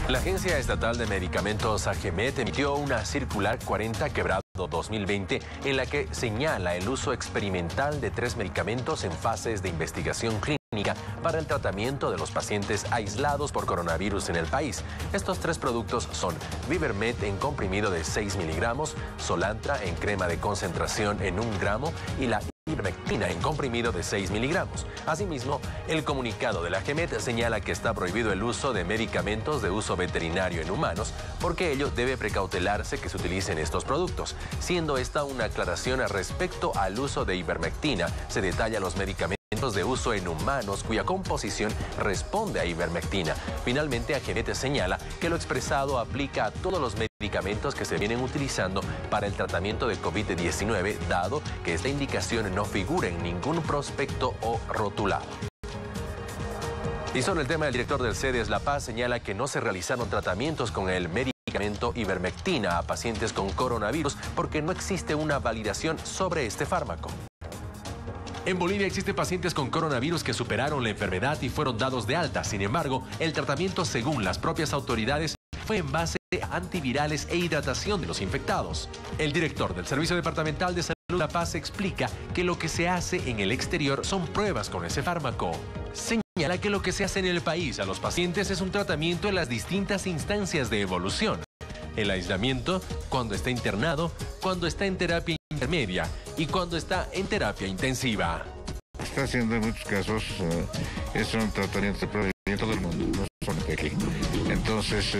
La Agencia Estatal de Medicamentos AGMED emitió una circular 40/2020 en la que señala el uso experimental de 3 medicamentos en fases de investigación clínica para el tratamiento de los pacientes aislados por coronavirus en el país. Estos 3 productos son Vivermed en comprimido de 6 miligramos, Solantra en crema de concentración en 1 gramo y la ivermectina en comprimido de 6 miligramos. Asimismo, el comunicado de la AGMED señala que está prohibido el uso de medicamentos de uso veterinario en humanos, porque ello debe precautelarse que se utilicen estos productos. Siendo esta una aclaración respecto al uso de ivermectina, se detalla los medicamentos de uso en humanos cuya composición responde a ivermectina. Finalmente, AGMED señala que lo expresado aplica a todos los medicamentos que se vienen utilizando para el tratamiento de COVID-19, dado que esta indicación no figura en ningún prospecto o rotulado. Y sobre el tema, el director del CEDES La Paz señala que no se realizaron tratamientos con el medicamento ivermectina a pacientes con coronavirus porque no existe una validación sobre este fármaco. En Bolivia existen pacientes con coronavirus que superaron la enfermedad y fueron dados de alta. Sin embargo, el tratamiento, según las propias autoridades, fue en base a antivirales e hidratación de los infectados. El director del Servicio Departamental de Salud La Paz explica que lo que se hace en el exterior son pruebas con ese fármaco. Señala que lo que se hace en el país a los pacientes es un tratamiento en las distintas instancias de evolución. El aislamiento, cuando está internado, cuando está en terapia intermedia y cuando está en terapia intensiva. Está haciendo en muchos casos, es un tratamiento en todo el mundo, no solamente aquí. Entonces,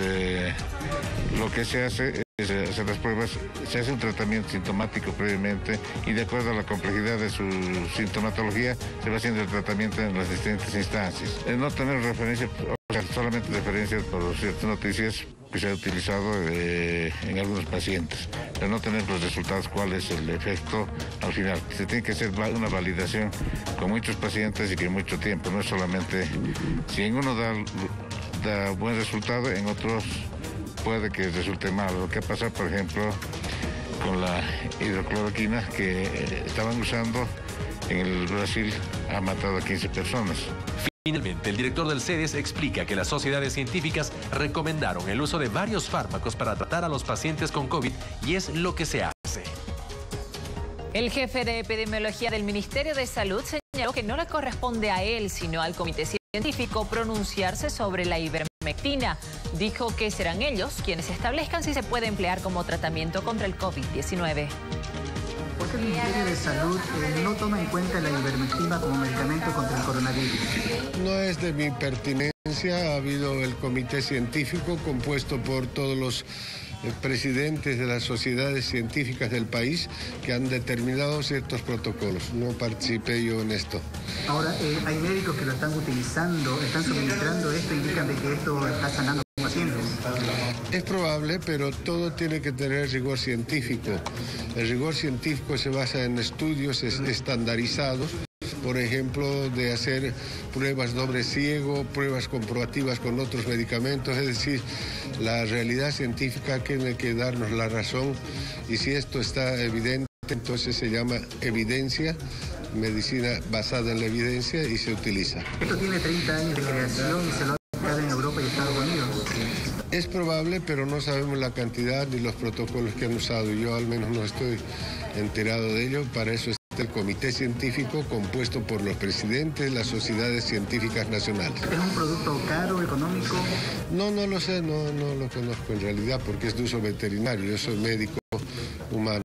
lo que se hace es hacer las pruebas, se hace un tratamiento sintomático previamente y de acuerdo a la complejidad de su sintomatología se va haciendo el tratamiento en las distintas instancias. No tener referencia, o sea, solamente referencia por ciertas noticias que se ha utilizado en algunos pacientes, pero no tener los resultados, cuál es el efecto al final. Se tiene que hacer una validación con muchos pacientes y que mucho tiempo, no es solamente, si en uno da buen resultado, en otros puede que resulte mal. Lo que ha pasado, por ejemplo, con la hidrocloroquina que estaban usando en el Brasil, ha matado a 15 personas. Finalmente, el director del CEDES explica que las sociedades científicas recomendaron el uso de varios fármacos para tratar a los pacientes con COVID y es lo que se hace. El jefe de epidemiología del Ministerio de Salud señaló que no le corresponde a él, sino al comité científico pronunciarse sobre la ivermectina. Dijo que serán ellos quienes establezcan si se puede emplear como tratamiento contra el COVID-19. ¿Por qué el Ministerio de Salud no toma en cuenta la ivermectina como medicamento contra el coronavirus? No es de mi pertinencia. Ha habido el comité científico compuesto por todos los presidentes de las sociedades científicas del país que han determinado ciertos protocolos. No participé yo en esto. Ahora, hay médicos que lo están utilizando, están suministrando esto, indican de que esto está sanando pacientes. Es probable, pero todo tiene que tener rigor científico. El rigor científico se basa en estudios estandarizados, por ejemplo, de hacer pruebas doble ciego, pruebas comprobativas con otros medicamentos, es decir, la realidad científica tiene que darnos la razón y si esto está evidente, entonces se llama evidencia, medicina basada en la evidencia y se utiliza. Esto tiene 30 años de creación y se lo ha aplicado en Europa y Estados Unidos. Es probable, pero no sabemos la cantidad ni los protocolos que han usado. Yo al menos no estoy enterado de ello. Para eso está el comité científico compuesto por los presidentes de las sociedades científicas nacionales. ¿Es un producto caro, económico? No lo sé, no lo conozco en realidad porque es de uso veterinario. Yo soy médico humano.